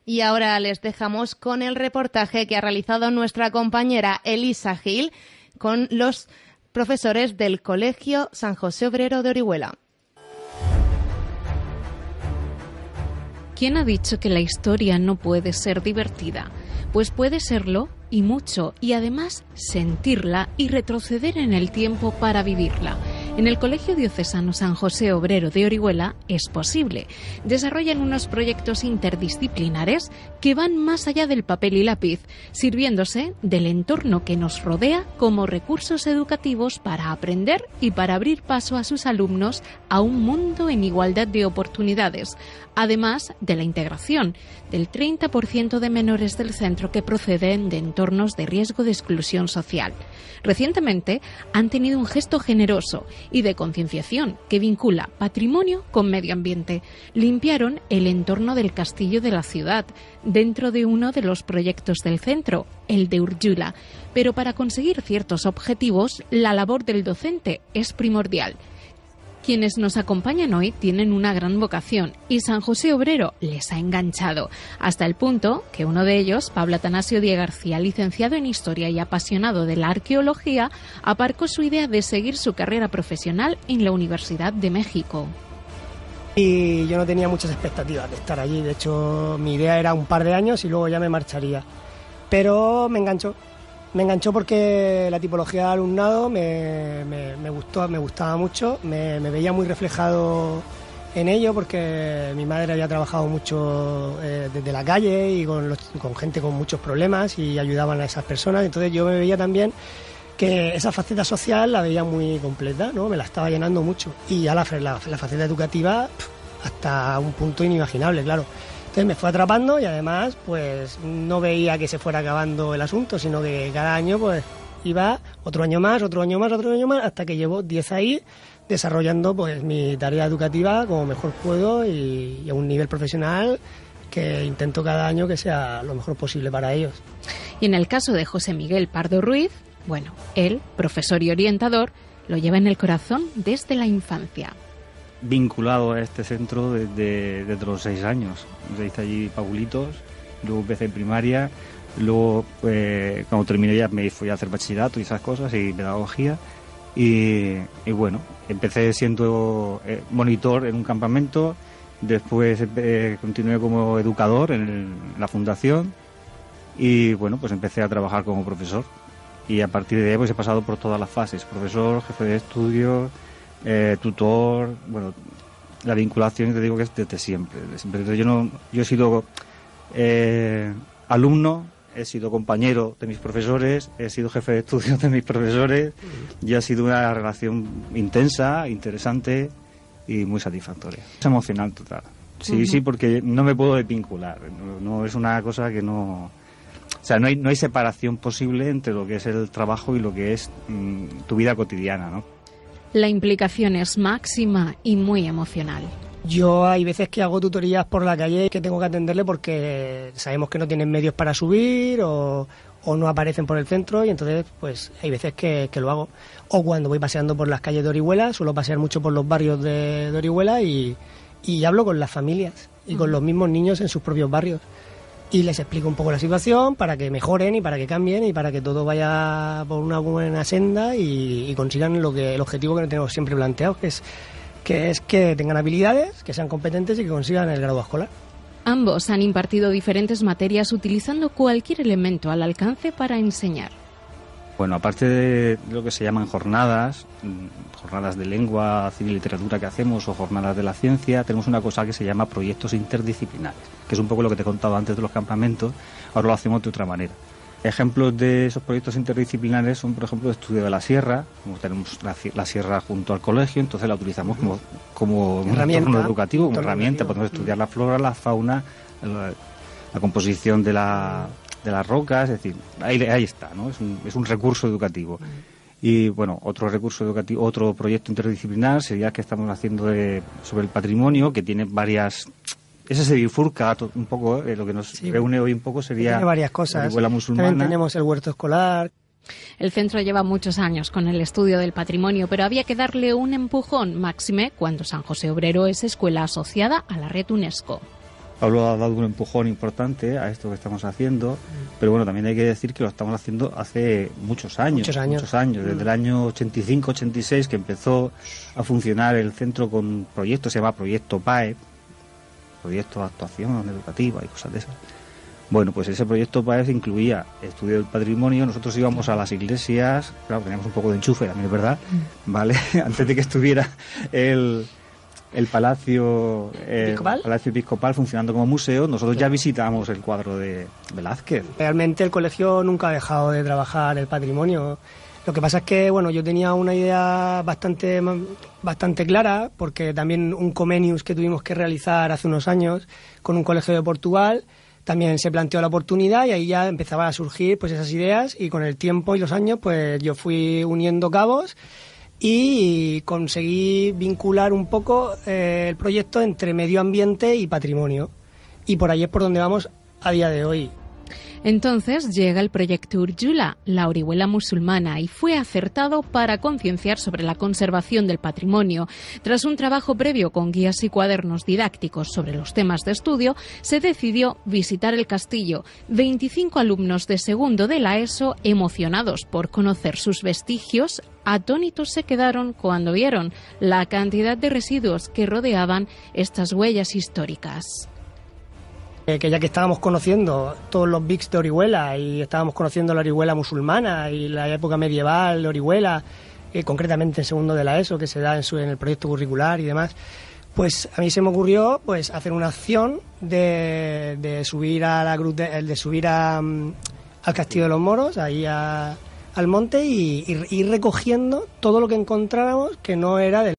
Y ahora les dejamos con el reportaje que ha realizado nuestra compañera Elisa Gil con los profesores del Colegio San José Obrero de Orihuela. ¿Quién ha dicho que la historia no puede ser divertida? Pues puede serlo y mucho, y además sentirla y retroceder en el tiempo para vivirla. En el Colegio Diocesano San José Obrero de Orihuela es posible. Desarrollan unos proyectos interdisciplinares que van más allá del papel y lápiz, sirviéndose del entorno que nos rodea como recursos educativos para aprender y para abrir paso a sus alumnos a un mundo en igualdad de oportunidades, además de la integración del 30% de menores del centro que proceden de entornos de riesgo de exclusión social. Recientemente han tenido un gesto generoso y de concienciación que vincula patrimonio con medio ambiente. Limpiaron el entorno del castillo de la ciudad, dentro de uno de los proyectos del centro, el de Urjula. Pero para conseguir ciertos objetivos, la labor del docente es primordial. Quienes nos acompañan hoy tienen una gran vocación y San José Obrero les ha enganchado, hasta el punto que uno de ellos, Pablo Atanasio Díaz García, licenciado en Historia y apasionado de la arqueología, aparcó su idea de seguir su carrera profesional en la Universidad de México. Y yo no tenía muchas expectativas de estar allí, de hecho mi idea era un par de años y luego ya me marcharía, pero me enganchó porque la tipología de alumnado me gustaba mucho, me veía muy reflejado en ello porque mi madre había trabajado mucho desde la calle y con gente con muchos problemas y ayudaban a esas personas, entonces yo me veía también que esa faceta social la veía muy completa, ¿no? Me la estaba llenando mucho y ya la faceta educativa hasta un punto inimaginable, claro. Entonces me fue atrapando y además pues no veía que se fuera acabando el asunto, sino que cada año pues iba otro año más, hasta que llevo 10 ahí desarrollando pues mi tarea educativa como mejor puedo y a un nivel profesional que intento cada año que sea lo mejor posible para ellos. Y en el caso de José Miguel Pardo Ruiz, bueno, él, profesor y orientador, lo lleva en el corazón desde la infancia. Vinculado a este centro desde los 6 años. Hice allí Paulitos, luego empecé en primaria, luego cuando terminé ya me fui a hacer bachillerato y esas cosas y pedagogía y bueno, empecé siendo monitor en un campamento, después continué como educador en la fundación y bueno, pues empecé a trabajar como profesor y a partir de ahí pues he pasado por todas las fases, profesor, jefe de estudio, tutor, bueno, la vinculación te digo que es desde siempre. Yo he sido alumno, he sido compañero de mis profesores, he sido jefe de estudios de mis profesores y ha sido una relación intensa, interesante y muy satisfactoria. Es emocional total. Sí, porque no me puedo desvincular. No es una cosa que no... O sea, no hay separación posible entre lo que es el trabajo y lo que es tu vida cotidiana, ¿no? La implicación es máxima y muy emocional. Yo hay veces que hago tutorías por la calle que tengo que atenderle porque sabemos que no tienen medios para subir o no aparecen por el centro y entonces pues hay veces que lo hago. O cuando voy paseando por las calles de Orihuela, suelo pasear mucho por los barrios de Orihuela y hablo con las familias y con los mismos niños en sus propios barrios. Y les explico un poco la situación para que mejoren y para que cambien y para que todo vaya por una buena senda y consigan el objetivo que tenemos siempre planteado, que es que tengan habilidades, que sean competentes y que consigan el grado escolar. Ambos han impartido diferentes materias utilizando cualquier elemento al alcance para enseñar. Bueno, aparte de lo que se llaman jornadas de lengua, cine y literatura que hacemos o jornadas de la ciencia, tenemos una cosa que se llama proyectos interdisciplinares, que es un poco lo que te he contado antes de los campamentos, ahora lo hacemos de otra manera. Ejemplos de esos proyectos interdisciplinares son, por ejemplo, el estudio de la sierra, como tenemos la sierra junto al colegio, entonces la utilizamos como un entorno educativo, como herramienta, podemos estudiar la flora, la fauna, la composición de las rocas, es decir, ahí está, ¿no? Es un recurso educativo. Y bueno, otro recurso educativo, otro proyecto interdisciplinar sería el que estamos haciendo sobre el patrimonio, que tiene varias... Ese se bifurca un poco, lo que nos reúne hoy un poco sería... Tiene varias cosas. La musulmana. También tenemos el huerto escolar. El centro lleva muchos años con el estudio del patrimonio, pero había que darle un empujón, máxime cuando San José Obrero es escuela asociada a la red UNESCO. Pablo ha dado un empujón importante a esto que estamos haciendo, pero bueno, también hay que decir que lo estamos haciendo hace muchos años. Desde el año 85-86 que empezó a funcionar el centro con un proyecto, se llama Proyecto PAE, Proyecto de Actuación Educativa y cosas de esas. Bueno, pues ese proyecto PAE incluía estudio del patrimonio. Nosotros íbamos a las iglesias, claro, teníamos un poco de enchufe, también es verdad, ¿vale? Antes de que estuviera el Palacio Episcopal funcionando como museo, nosotros ya visitábamos el cuadro de Velázquez. Realmente el colegio nunca ha dejado de trabajar el patrimonio. Lo que pasa es que, bueno, yo tenía una idea bastante clara, porque también un Comenius que tuvimos que realizar hace unos años con un colegio de Portugal, también se planteó la oportunidad y ahí ya empezaban a surgir pues esas ideas, y con el tiempo y los años pues yo fui uniendo cabos y conseguí vincular un poco el proyecto entre medio ambiente y patrimonio, y por ahí es por donde vamos a día de hoy. Entonces llega el proyecto Úrjula, la Orihuela musulmana, y fue acertado para concienciar sobre la conservación del patrimonio. Tras un trabajo previo con guías y cuadernos didácticos sobre los temas de estudio, se decidió visitar el castillo. 25 alumnos de segundo de la ESO, emocionados por conocer sus vestigios, atónitos se quedaron cuando vieron la cantidad de residuos que rodeaban estas huellas históricas. Que ya que estábamos conociendo todos los BICs de Orihuela y estábamos conociendo la Orihuela musulmana y la época medieval de Orihuela, concretamente en segundo de la ESO, que se da en el proyecto curricular y demás, pues a mí se me ocurrió pues hacer una acción de subir a la cruz al Castillo de los Moros, ahí al monte, y ir recogiendo todo lo que encontráramos que no era del